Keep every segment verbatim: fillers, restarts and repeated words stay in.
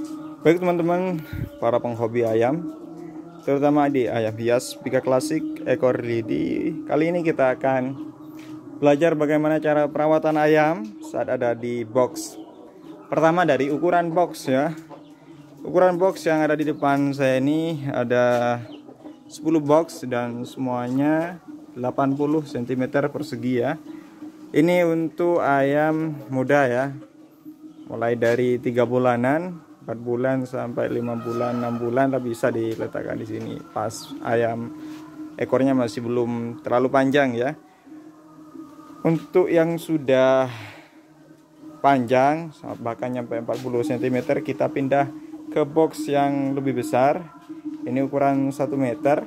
Baik teman-teman, para penghobi ayam, terutama di ayam hias Pika Klasik ekor lidi. Kali ini kita akan belajar bagaimana cara perawatan ayam saat ada di box. Pertama dari ukuran box ya. Ukuran box yang ada di depan saya ini ada sepuluh box dan semuanya delapan puluh sentimeter persegi ya. Ini untuk ayam muda ya. Mulai dari tiga bulanan, empat bulan sampai lima bulan, enam bulan lah bisa diletakkan di sini. Pas ayam ekornya masih belum terlalu panjang ya. Untuk yang sudah panjang bahkan sampai empat puluh sentimeter kita pindah ke box yang lebih besar. Ini ukuran satu meter.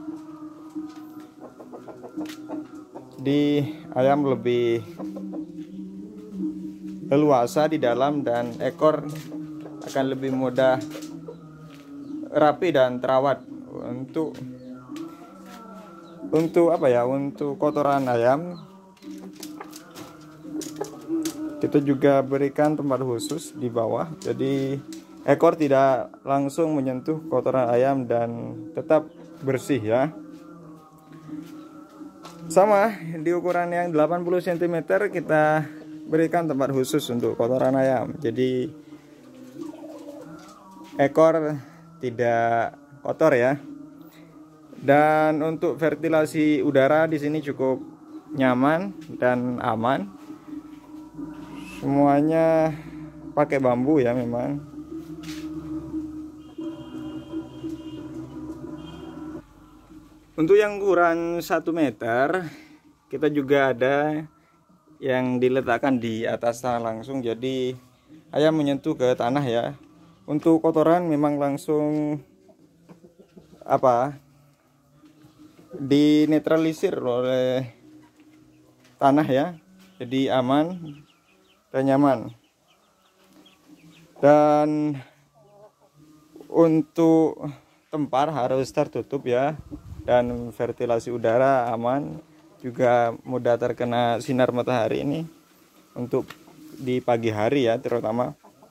Di ayam lebih leluasa di dalam dan ekor akan lebih mudah rapi dan terawat. Untuk untuk apa ya, untuk kotoran ayam kita juga berikan tempat khusus di bawah, jadi ekor tidak langsung menyentuh kotoran ayam dan tetap bersih ya. Sama di ukuran yang delapan puluh sentimeter kita berikan tempat khusus untuk kotoran ayam, jadi ekor tidak kotor ya. Dan untuk ventilasi udara di sini cukup nyaman dan aman. Semuanya pakai bambu ya memang. Untuk yang ukuran satu meter kita juga ada yang diletakkan di atas tanah langsung, jadi ayam menyentuh ke tanah ya. Untuk kotoran memang langsung apa dinetralisir oleh tanah ya, jadi aman dan nyaman. Dan untuk tempar harus tertutup ya, dan ventilasi udara aman, juga mudah terkena sinar matahari ini untuk di pagi hari ya terutama.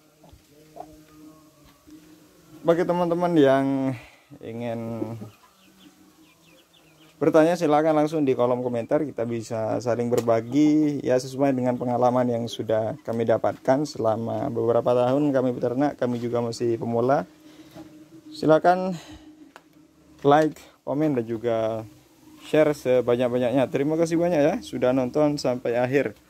Bagi teman-teman yang ingin bertanya silakan langsung di kolom komentar, kita bisa saling berbagi ya sesuai dengan pengalaman yang sudah kami dapatkan selama beberapa tahun kami beternak. Kami juga masih pemula. Silakan like, komen dan juga share sebanyak-banyaknya. Terima kasih banyak ya sudah nonton sampai akhir.